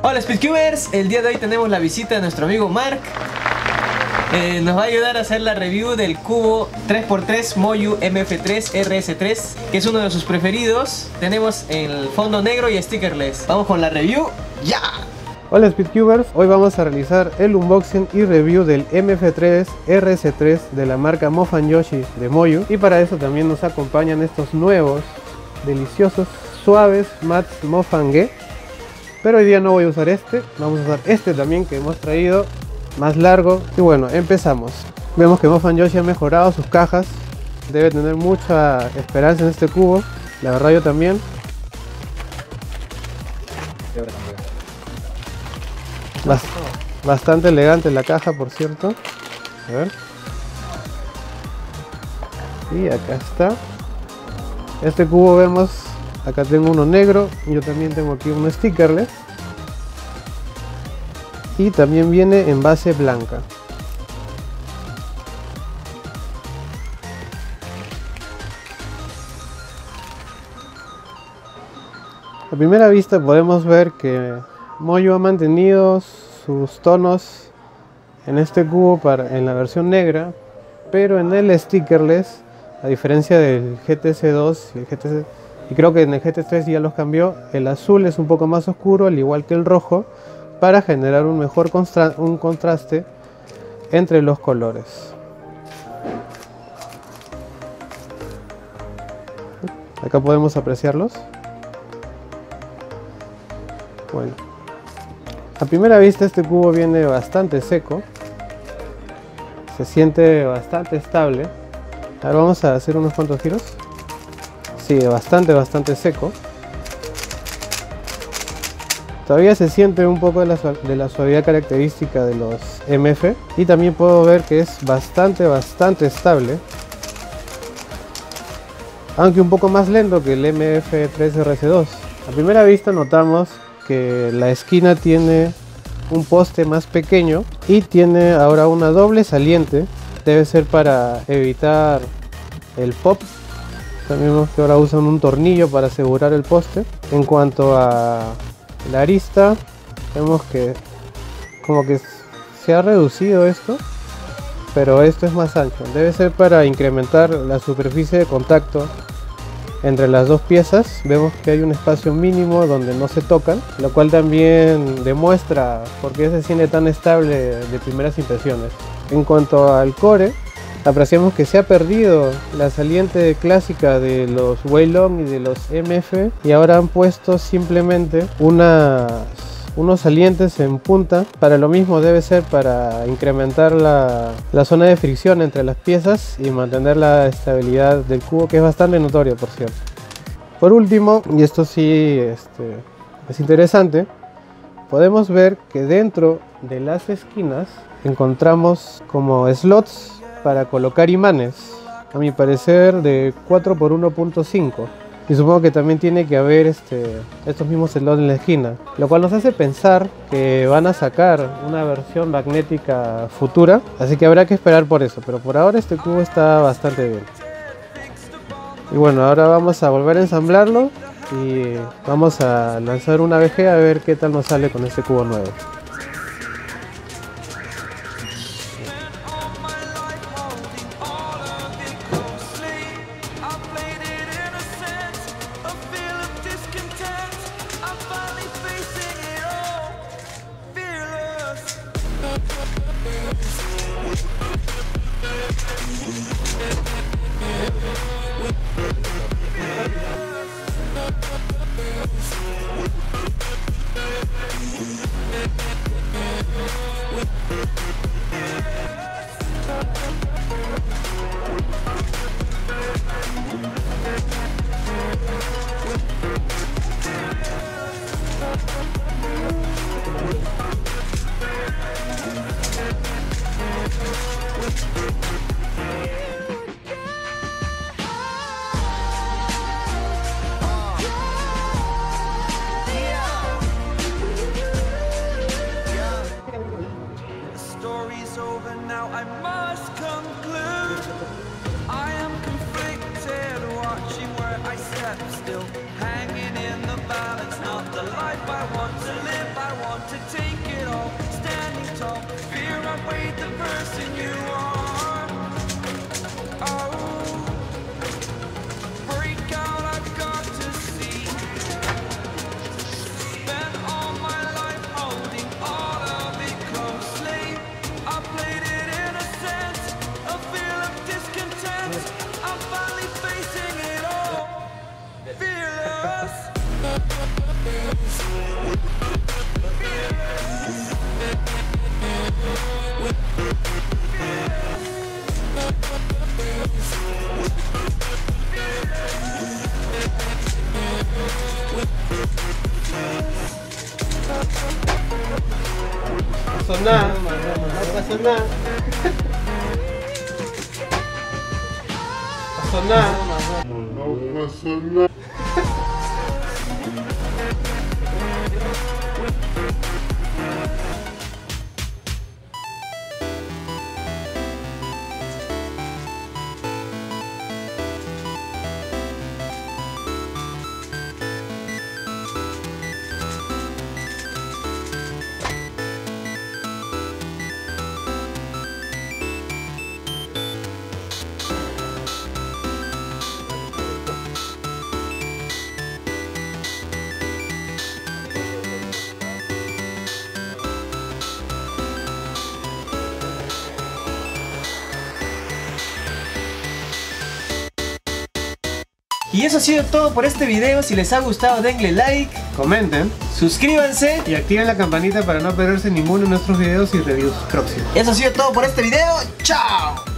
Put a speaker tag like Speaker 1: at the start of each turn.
Speaker 1: Hola Speedcubers, el día de hoy tenemos la visita de nuestro amigo Mark. Nos va a ayudar a hacer la review del cubo 3x3 Moyu MF3 RS3, que es uno de sus preferidos. Tenemos el fondo negro y stickerless. Vamos con la review, ¡ya!
Speaker 2: Hola Speedcubers, hoy vamos a realizar el unboxing y review del MF3 RS3 de la marca Mofan Yoshi de Moyu. Y para eso también nos acompañan estos nuevos, deliciosos, suaves mats Mofan Ge. Pero hoy día no voy a usar este, vamos a usar este también que hemos traído, más largo. Y bueno, empezamos. Vemos que Mofan Yoshi ha mejorado sus cajas, debe tener mucha esperanza en este cubo, la verdad yo también. Bastante elegante la caja, por cierto. A ver. Y acá está. Este cubo vemos, acá tengo uno negro, yo también tengo aquí un stickerless. Y también viene en base blanca. A primera vista podemos ver que Moyu ha mantenido sus tonos en este cubo en la versión negra, pero en el stickerless, a diferencia del GTC2 y el GTC, y creo que en el GT3 ya los cambió, el azul es un poco más oscuro, al igual que el rojo, para generar un mejor contraste entre los colores. Acá podemos apreciarlos. Bueno, a primera vista este cubo viene bastante seco, se siente bastante estable. Ahora vamos a hacer unos cuantos giros. Sí, bastante seco. Todavía se siente un poco de la suavidad característica de los MF. Y también puedo ver que es bastante estable. Aunque un poco más lento que el MF3RS2. A primera vista notamos que la esquina tiene un poste más pequeño y tiene ahora una doble saliente. Debe ser para evitar el pop. También vemos que ahora usan un tornillo para asegurar el poste. En cuanto a la arista, vemos que como que se ha reducido esto, pero esto es más ancho. Debe ser para incrementar la superficie de contacto entre las dos piezas. Vemos que hay un espacio mínimo donde no se tocan, lo cual también demuestra por qué se siente tan estable de primeras impresiones. En cuanto al core, apreciamos que se ha perdido la saliente clásica de los Weilong y de los MF y ahora han puesto simplemente unos salientes en punta. Para lo mismo, debe ser para incrementar la zona de fricción entre las piezas y mantener la estabilidad del cubo, que es bastante notorio, por cierto. Por último, y esto sí es interesante, podemos ver que dentro de las esquinas encontramos como slots para colocar imanes, a mi parecer de 4x1.5, y supongo que también tiene que haber estos mismos slots en la esquina, lo cual nos hace pensar que van a sacar una versión magnética futura, así que habrá que esperar por eso, pero por ahora este cubo está bastante bien. Y bueno, ahora vamos a volver a ensamblarlo y vamos a lanzar una VG a ver qué tal nos sale con este cubo nuevo. No pasó nada, no pasó nada. Pasó nada. No pasó nada.
Speaker 1: Y eso ha sido todo por este video. Si les ha gustado, denle like,
Speaker 2: Comenten
Speaker 1: suscríbanse.
Speaker 2: y activen la campanita para no perderse ninguno de nuestros videos y reviews próximos.
Speaker 1: Eso ha sido todo por este video. ¡Chao!